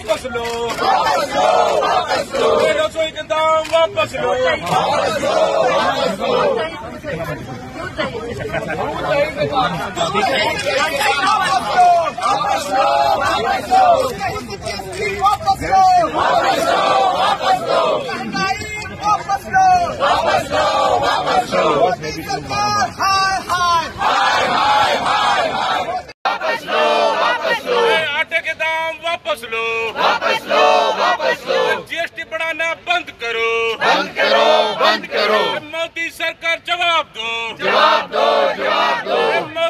वापस लो, रसोई के दाम वापस लो, आटे के दाम वापस लो, जीएसटी बढ़ाना बंद करो, मोदी सरकार जवाब दो,